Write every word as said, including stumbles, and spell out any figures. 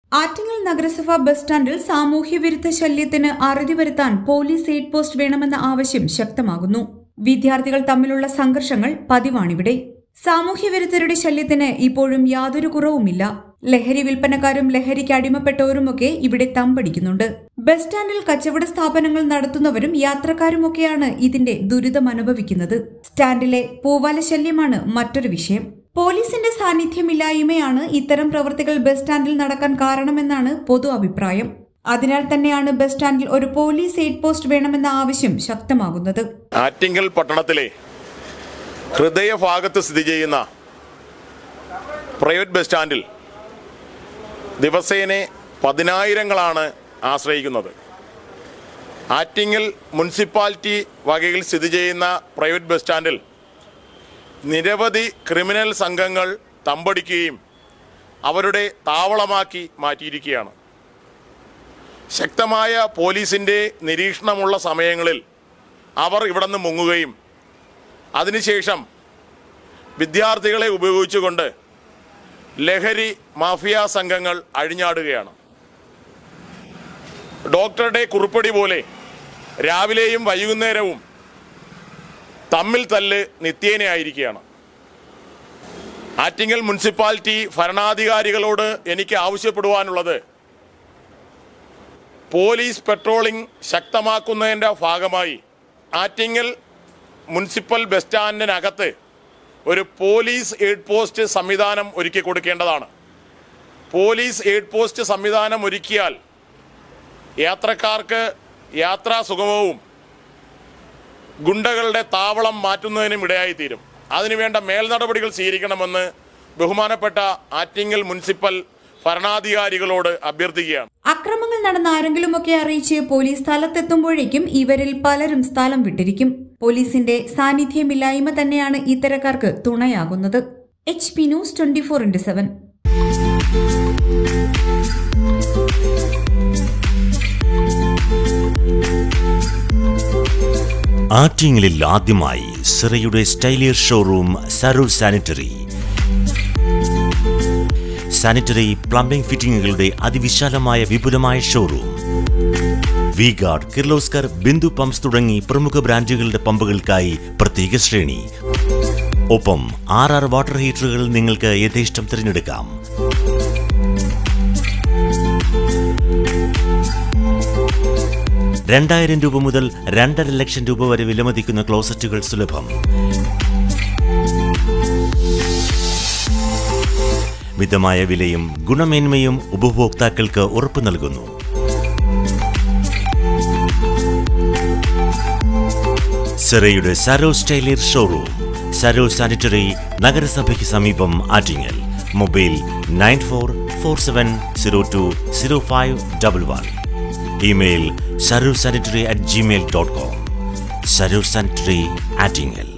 ആറ്റിങ്ങൽ നഗരസഭ ബസ് സ്റ്റാൻഡിൽ സാമൂഹ്യവിരുദ്ധ ശല്യത്തിന് അറുതി വരുത്താൻ പോലീസ് എയ്ഡ് പോസ്റ്റ് വേണമെന്ന ആവശ്യം ശക്തമാകുന്നു. വിദ്യാർത്ഥികൾ തമ്മിലുള്ള സംഘർഷങ്ങൾ പതിവാണിവിടെ. സാമൂഹ്യവിരുദ്ധരുടെ ശല്യത്തിന് ഇപ്പോഴും യാതൊരു കുറവുമില്ല. ലഹരി വിൽപ്പനക്കാരും ലഹരിക്ക് അടിമപ്പെട്ടവരുമൊക്കെ ഇവിടെ തമ്പടിക്കുന്നുണ്ട്. ബസ് സ്റ്റാൻഡിൽ കച്ചവട സ്ഥാപനങ്ങൾ നടത്തുന്നവരും യാത്രക്കാരുമൊക്കെയാണ് ഇതിന്റെ ദുരിതമനുഭവിക്കുന്നത്. സ്റ്റാൻഡിലെ പൂവാല ശല്യമാണ് മറ്റൊരു വിഷയം. പോലീസിന്റെ സാന്നിധ്യമില്ലായ്മയാണ് ഇത്തരം പ്രവൃത്തികൾ ബസ് സ്റ്റാൻഡിൽ നടക്കാൻ കാരണമെന്നാണ് പൊതു അഭിപ്രായം. അതിനാൽ തന്നെയാണ് ബസ് സ്റ്റാൻഡിൽ ഒരു പോലീസ് എയ്ഡ് പോസ്റ്റ് വേണമെന്ന ആവശ്യം ശക്തമാകുന്നത്. ആറ്റിങ്ങൽ പട്ടണത്തിലെ ഹൃദയഭാഗത്ത് സ്ഥിതി ചെയ്യുന്ന പ്രൈവറ്റ് ബസ് സ്റ്റാൻഡിൽ ദിവസേന പതിനായിരങ്ങളാണ് ആശ്രയിക്കുന്നത്. ആറ്റിങ്ങൽ മുനിസിപ്പാലിറ്റി വകയിൽ സ്ഥിതി ചെയ്യുന്ന പ്രൈവറ്റ് ബസ് സ്റ്റാൻഡിൽ നിരവധി ക്രിമിനൽ സംഘങ്ങൾ തമ്പടിക്കുകയും അവരുടെ താവളമാക്കി മാറ്റിയിരിക്കുകയാണ്. ശക്തമായ പോലീസിൻ്റെ നിരീക്ഷണമുള്ള സമയങ്ങളിൽ അവർ ഇവിടെ നിന്ന് മുങ്ങുകയും അതിനുശേഷം വിദ്യാർത്ഥികളെ ഉപയോഗിച്ചുകൊണ്ട് ലഹരി മാഫിയ സംഘങ്ങൾ അഴിഞ്ഞാടുകയാണ്. ഡോക്ടറുടെ കുറിപ്പടി പോലെ രാവിലെയും വൈകുന്നേരവും തമ്മിൽ തല്ല് നിത്യേനയായിരിക്കുകയാണ്. ആറ്റിങ്ങൽ മുനിസിപ്പാലിറ്റി ഭരണാധികാരികളോട് എനിക്ക് ആവശ്യപ്പെടുവാനുള്ളത്, പോലീസ് പെട്രോളിംഗ് ശക്തമാക്കുന്നതിൻ്റെ ഭാഗമായി ആറ്റിങ്ങൽ മുനിസിപ്പൽ ബസ് സ്റ്റാൻഡിനകത്ത് ഒരു പോലീസ് എയ്ഡ് പോസ്റ്റ് സംവിധാനം ഒരുക്കി കൊടുക്കേണ്ടതാണ്. പോലീസ് എയ്ഡ് പോസ്റ്റ് സംവിധാനം ഒരുക്കിയാൽ യാത്രക്കാർക്ക് യാത്രാ സുഗമവും ഗുണ്ടകളുടെ താവളം മാറ്റുന്നതിനും ഇടയായിത്തീരും. അതിനുവേണ്ട മേൽനടപടികൾ സ്വീകരിക്കണമെന്ന് ബഹുമാനപ്പെട്ട ആറ്റിങ്ങൽ മുനിസിപ്പൽ ഭരണാധികാരികളോട് അഭ്യർത്ഥിക്കുകയാണ്. അക്രമങ്ങൾ നടന്ന ആരെങ്കിലുമൊക്കെ അറിയിച്ച് പോലീസ് സ്ഥലത്തെത്തുമ്പോഴേക്കും ഇവരിൽ പലരും സ്ഥലം വിട്ടിരിക്കും. പോലീസിന്റെ സാന്നിധ്യമില്ലായ്മ തന്നെയാണ് ഇത്തരക്കാർക്ക് തുണയാകുന്നത്. H P news twenty four into seven. ആറ്റിങ്ങലിൽ ആദ്യമായി സിറയുടെ സ്റ്റൈലിയർ showroom Saroor sanitary. Sanitary plumbing ഫിറ്റിംഗുകളുടെ അതിവിശാലമായ വിപുലമായ showroom. V guard, Kirloskar, Bindu pumps തുടങ്ങി പ്രമുഖ ബ്രാൻഡുകളുടെ പമ്പുകൾക്കായി പ്രത്യേക ശ്രേണി. ഒപ്പം ആർ ആർ വാട്ടർ ഹീറ്ററുകൾ നിങ്ങൾക്ക് യഥേഷ്ടം തിരഞ്ഞെടുക്കാം. രണ്ടായിരം രൂപ മുതൽ രണ്ടര ലക്ഷം രൂപ വരെ വിലമതിക്കുന്ന ക്ലോസറ്റുകൾ സുലഭം. മിതമായ വിലയും ഗുണമേന്മയും ഉപഭോക്താക്കൾക്ക് ഉറപ്പു നൽകുന്നു. സിറയുടെ സരോ സ്റ്റൈലിയർ ഷോറൂം, സരോ സാനിറ്ററി, നഗരസഭയ്ക്ക് സമീപം, Attingal. Mobile nine four four seven zero two zero five double one. Email Saroor sanitary at Gmail dot com. Saroor sanitary, Attingal.